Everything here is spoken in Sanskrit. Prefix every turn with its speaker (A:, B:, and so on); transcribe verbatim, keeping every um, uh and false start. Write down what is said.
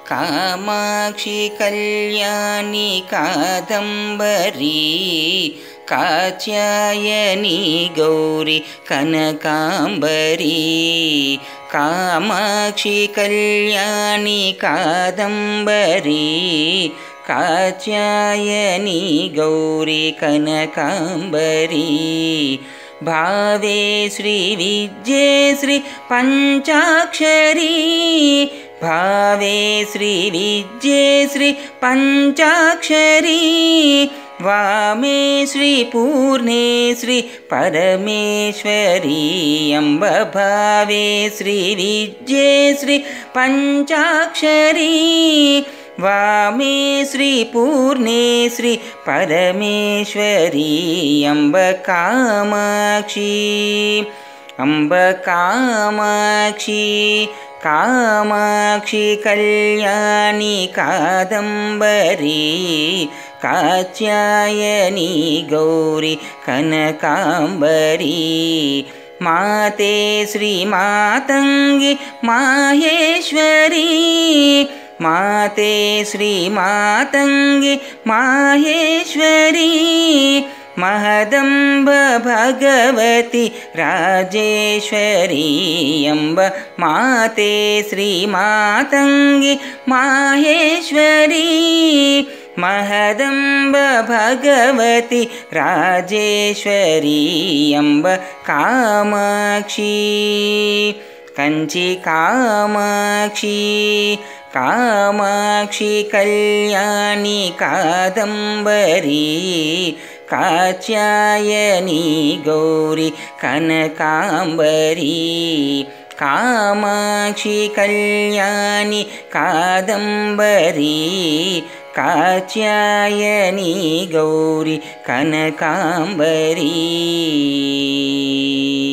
A: कामाक्षि कल्याणी कादम्बरी कात्यायनी गौरी कनकाम्बरी कामाक्षि कल्याणी कादम्बरी कात्यायनी गौरी कनकाम्बरी भावे श्री विद्ये श्री पंचाक्षरी भावे श्री विद्ये श्री पंचाक्षरी वामे श्री पूर्णे श्री परमेश्वरी अम्ब भावे श्री विद्ये श्री पंचाक्षरी वामे श्री पूर्णे श्री परमेश्वरी अम्ब कामाक्षी अम्ब कामाक्षी कामाक्षि कल्याणी कादम्बरी कात्यायनी गौरी कनकाम्बरी माते श्री मातंगी माहेश्वरी माते श्री मातंगी माहेश्वरी महदम्ब भगवती राजेश्वरी अम्ब माते श्री मातंगी माहेश्वरी महदम्ब भगवती राजेश्वरी अम्ब कामाक्षी कंची कामाक्षी कामाक्षि कल्याणी कादम्बरी कात्यायनी गौरी कनकाम्बरी कामाक्षि कल्याणी कादम्बरी कात्यायनी गौरी कनकाम्बरी।